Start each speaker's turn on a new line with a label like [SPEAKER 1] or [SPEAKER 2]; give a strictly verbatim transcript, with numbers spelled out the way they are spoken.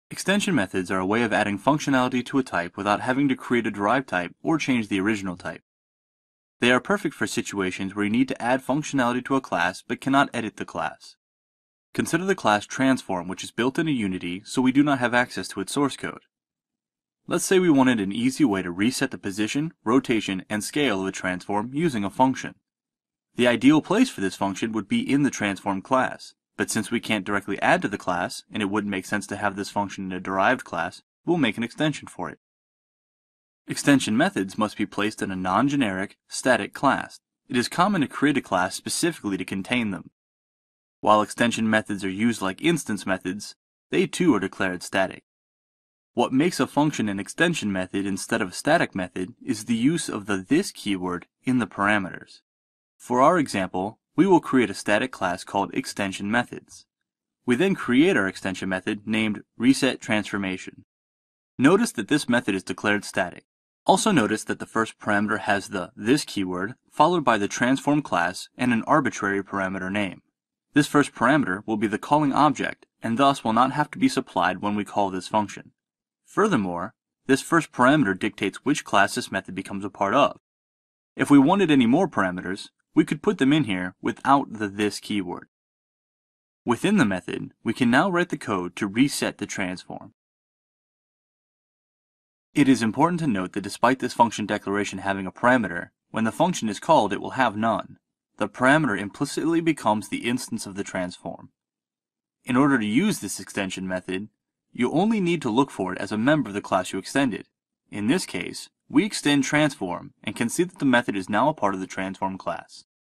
[SPEAKER 1] Extension methods are a way of adding functionality to a type without having to create a derived type or change the original type. They are perfect for situations where you need to add functionality to a class but cannot edit the class. Consider the class transform, which is built into Unity, so we do not have access to its source code. Let's say we wanted an easy way to reset the position, rotation, and scale of a transform using a function. The ideal place for this function would be in the transform class, but since we can't directly add to the class, and it wouldn't make sense to have this function in a derived class, we'll make an extension for it. Extension methods must be placed in a non-generic, static class. It is common to create a class specifically to contain them. While extension methods are used like instance methods, they too are declared static. What makes a function an extension method instead of a static method is the use of the this keyword in the parameters. For our example, we will create a static class called extension methods. We then create our extension method named resetTransformation. Notice that this method is declared static. Also notice that the first parameter has the this keyword followed by the transform class and an arbitrary parameter name. This first parameter will be the calling object and thus will not have to be supplied when we call this function. Furthermore, this first parameter dictates which class this method becomes a part of. If we wanted any more parameters, we could put them in here without the this keyword. Within the method, we can now write the code to reset the transform. It is important to note that despite this function declaration having a parameter, when the function is called it will have none. The parameter implicitly becomes the instance of the transform. In order to use this extension method, you only need to look for it as a member of the class you extended. In this case, we extend transform and can see that the method is now a part of the transform class.